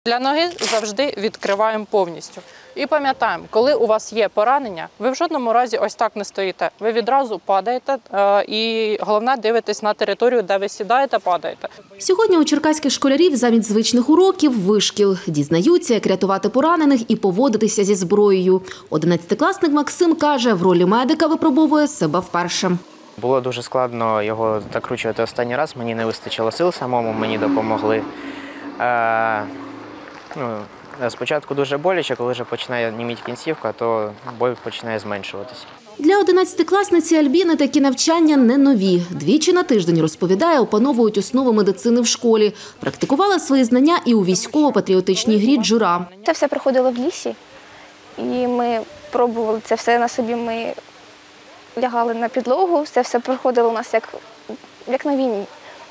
Для ноги завжди відкриваємо повністю. І пам'ятаємо, коли у вас є поранення, ви в жодному разі ось так не стоїте. Ви відразу падаєте і, головне, дивитесь на територію, де ви сідаєте, падаєте. Сьогодні у черкаських школярів замість звичних уроків – вишкіл. Дізнаються, як рятувати поранених і поводитися зі зброєю. 11-класник Максим каже, в ролі медика випробовує себе вперше. Було дуже складно його закручувати останній раз, мені не вистачило сил самому, мені допомогли. Спочатку дуже боляче, коли вже починає німіти кінцівка, то боль починає зменшуватися. Для 11-класниці Альбіни такі навчання не нові. Двічі на тиждень, розповідає, опановують основи медицини в школі. Практикувала свої знання і у військово-патріотичній грі «Джура». Це все проходило в лісі, і ми пробували це все на собі. Ми лягали на підлогу, це все проходило у нас як на війні.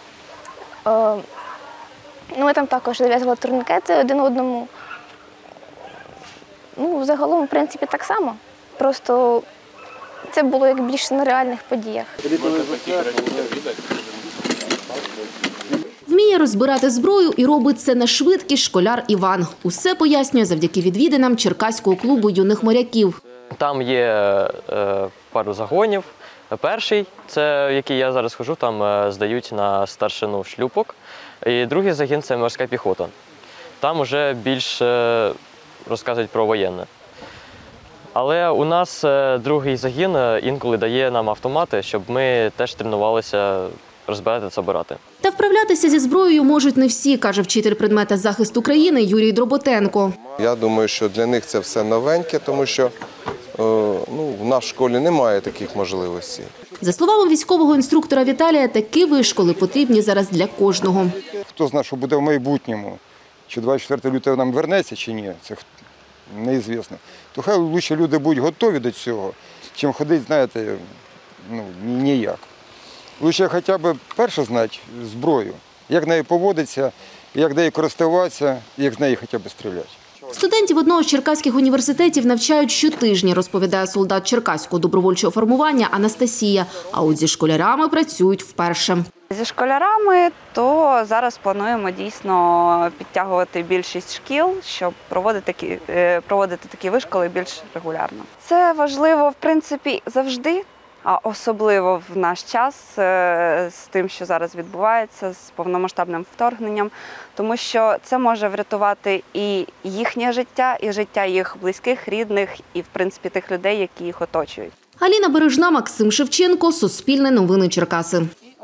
Ми там також зав'язували турнікети один одному. Загалом, в принципі, так само. Просто це було як більше на реальних подіях. Вміє розбирати зброю і робить це на швидкість школяр Іван. Усе пояснює завдяки відвідинам Черкаського клубу юних моряків. Там є пару загонів. Перший, це який я зараз ходжу, там здають на старшину шлюпок. І другий загін – це морська піхота. Там вже більше розказують про воєнне. Але у нас другий загін інколи дає нам автомати, щоб ми теж тренувалися розбирати та забирати. Та вправлятися зі зброєю можуть не всі, каже вчитель предмета захисту країни Юрій Дроботенко. Я думаю, що для них це все новеньке, тому що в нашій школі немає таких можливостей. За словами військового інструктора Віталія, такі вишколи потрібні зараз для кожного. Хто знає, що буде в майбутньому, чи 24 лютого нам вернеться, чи ні, це неізвісно. То хай краще люди будуть готові до цього, чим ходити, знаєте, ніяк. Лучше хоча б перше знати зброю, як нею поводитися, як нею користуватися, як з нею хоча б стріляти. Студентів одного з черкаських університетів навчають щотижня, розповідає солдат черкаського добровольчого формування Анастасія. А от зі школярами працюють вперше. Зі школярами то зараз плануємо дійсно підтягувати більшість шкіл, щоб проводити такі вишколи більш регулярно. Це важливо, в принципі, завжди, а особливо в наш час з тим, що зараз відбувається, з повномасштабним вторгненням, тому що це може врятувати і їхнє життя, і життя їх близьких, рідних, і, в принципі, тих людей, які їх оточують. Аліна Бережна, Максим Шевченко, Суспільне новини Черкаси.